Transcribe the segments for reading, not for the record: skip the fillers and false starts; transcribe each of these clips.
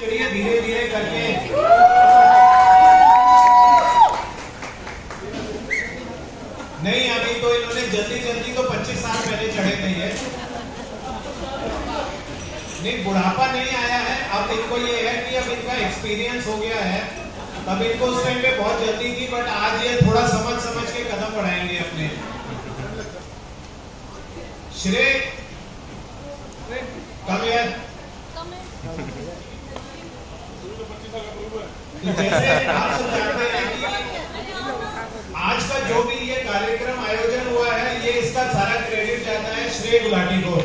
लिए धीरे धीरे करके। नहीं, अभी तो इन्होंने जल्दी जल्दी तो 25 साल पहले चढ़े थे ये। नहीं, बुढ़ापा नहीं आया है, अब इनको ये है कि अब इनका एक्सपीरियंस हो गया है। तब इनको उस टाइम पे बहुत जल्दी थी, बट आज ये थोड़ा समझ समझ के कदम बढ़ाएंगे अपने। श्रेय कम है। तो जैसे आप सब जानते हैं कि आज का जो भी ये कार्यक्रम आयोजन हुआ है, ये इसका सारा क्रेडिट जाता है श्रेय गुलाटी को।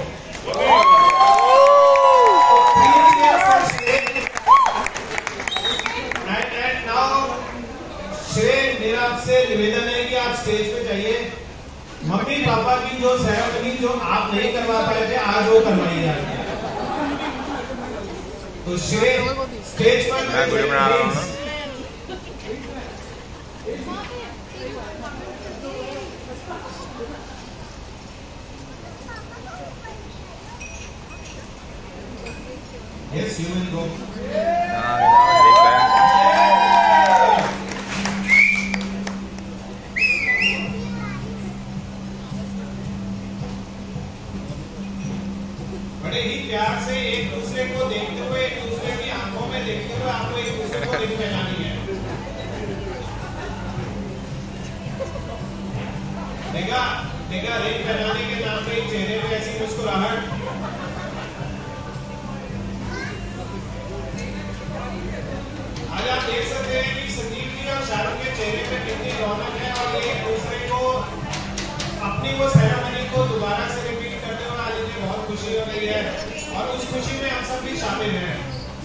श्रेय, मेरा आपसे निवेदन है कि आप स्टेज पे जाइए। मम्मी पापा की जो सेरेमनी जो आप नहीं करवा पाए थे, आज वो करवाइए आप। तो श्रेय स्टेज पर मैं वीडियो बना रहा हूँ। Yes, you will go. बड़े ही प्यार से एक दूसरे को देखते हुए, एक दूसरे की आंखों में देखते हुए आपको एक दूसरे को रिंग पहनानी है। देखा देखा, रिंग पहनाने के नाम पे चेहरे पे ऐसी मुस्कुराहट। आज आप देख सकते हैं कि संजीव जी और शाहरुख के चेहरे पे कितनी रौनक है, और ये एक दूसरे को अपनी वो सेरेमनी को दोबारा से रिपीट करते हुए आज इन्हें बहुत खुशी हो रही है, और उस खुशी में हम सब भी शामिल हैं।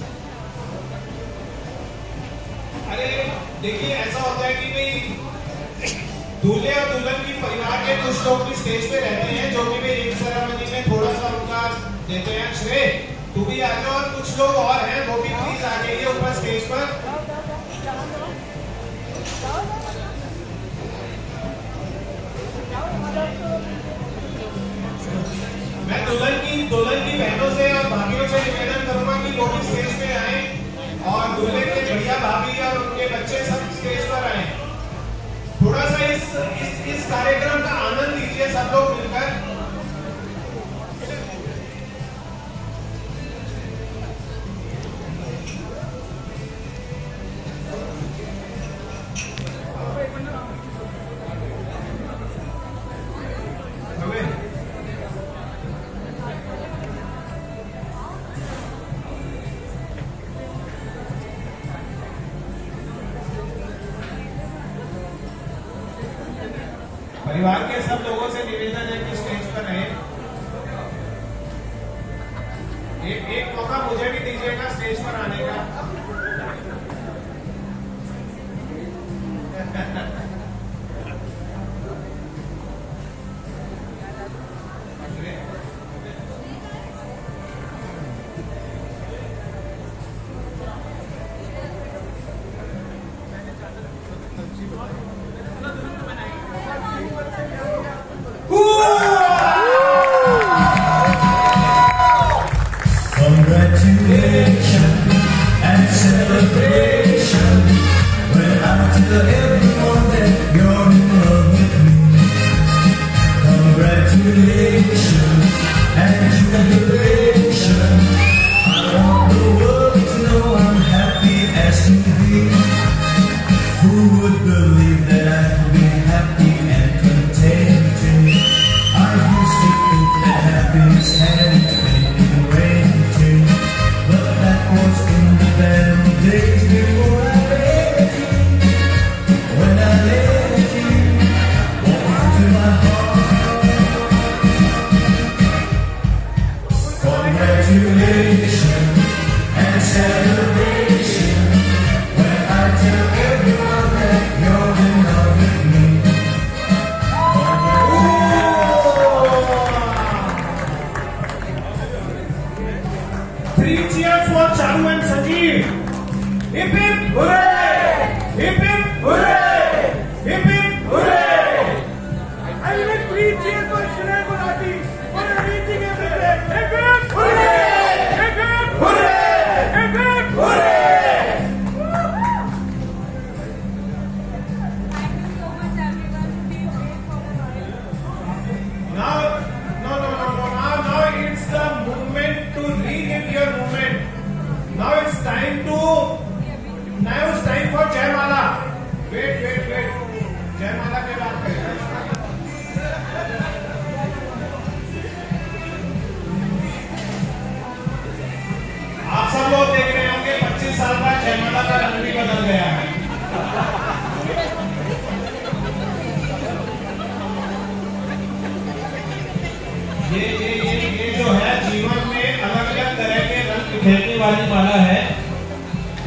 अरे देखिए, ऐसा होता है कि भाई दूल्हे और दुल्हन की परिवार के कुछ लोग भी स्टेज पे रहते हैं, जो कि रिंग सेरेमनी में थोड़ा सा उनका देते हैं। श्रेय, तू भी आ जाओ, और कुछ लोग और हैं वो भी प्लीज आ जाइए ऊपर स्टेज पर। मैं दुल्हन की बहनों से और भाभियों से निवेदन करूंगा कि वो भी स्टेज पे आए, और दूल्हे के भैया भाभी और उनके बच्चे सब स्टेज पर आए। थोड़ा सा इस कार्यक्रम का आनंद लीजिए सब लोग मिलकर। परिवार के सब लोगों से निवेदन है कि स्टेज पर रहे। एक मौका मुझे भी दीजिएगा स्टेज पर आने का। Hooray!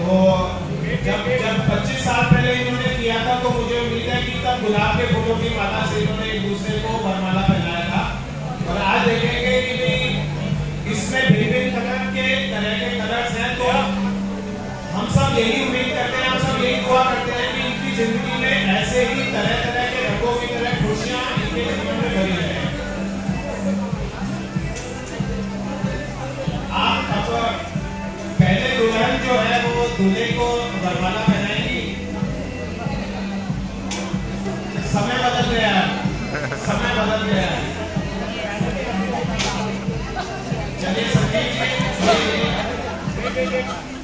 तो जब 25 साल पहले इन्होंने किया था तो मुझे उम्मीद है कि तब गुलाब के फूलों की माला से इन्होंने एक दूसरे को वरमाला पहनाया था। और आज देखेंगे कि भाई इसमें भिन्न तरह के कलर्स हैं। तो हम सब यही उम्मीद करते हैं, हम सब यही दुआ करते हैं कि इनकी जिंदगी में ऐसे ही तरह तरह के रंगों की तरह खुशियां इनके जीवन में भरी रहे। आप अब पहले दुल्हन जो है वो दूल्हे को वरमाला पहनाएंगी। समय बदल गया है, समय बदल गया है। चलिए संदीप जी